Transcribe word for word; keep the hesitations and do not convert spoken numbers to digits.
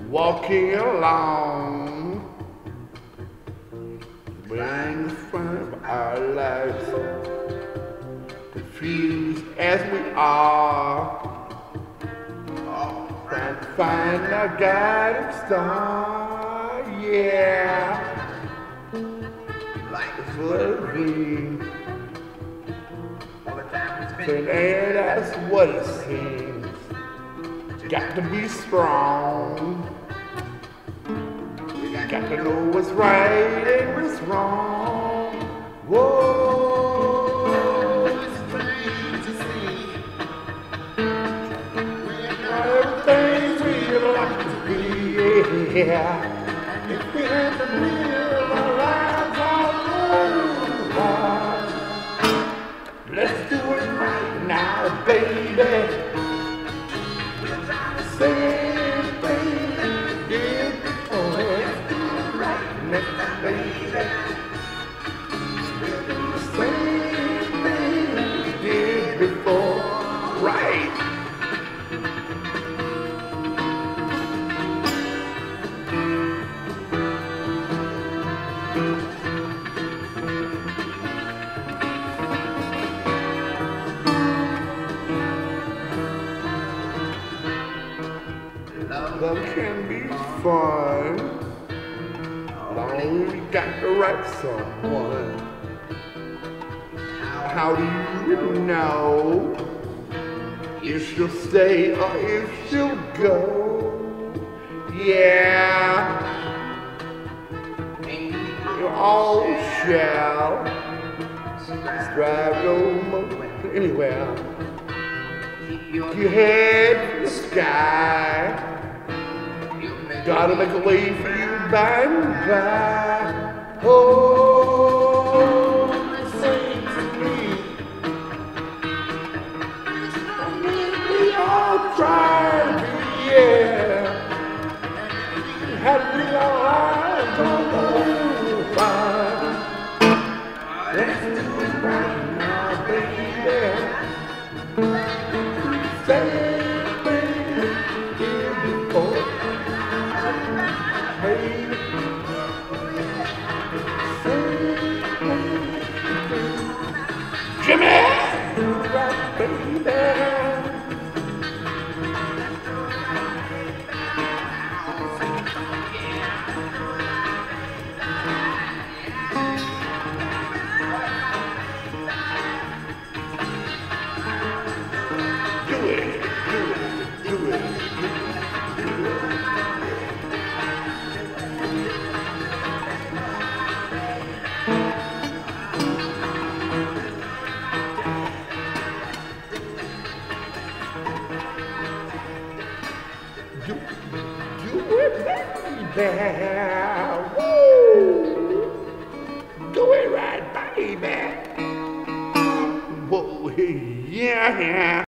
walking along, wearing the front of our lives, confused as we are, trying to find our guiding star, yeah, that's what it means. And that's what it seems. Got to be strong. Got to know what's right and what's wrong. Whoa, it's plain to see. Everything's real like to be, yeah. If we have to live our lives all over, let's do it right now, baby. Same thing we did before. Let's do it right now, baby. We'll do the same thing we did before, right? Love can be fun, long as you got the right someone. How do you know if she'll stay or if she'll go? Yeah, you all shall strive no more anywhere. Keep your head in the sky. Gotta make a way for you by and by. Oh, sing to me. We all try to be, yeah. How to live our lives on the fire. Let's do it right now, baby. Same thing we did before. Jimmy! Right, baby! Do it, do it, do it, do it, do it. Do, do it, baby. Woo! Do it right, baby. Whoa, yeah, yeah.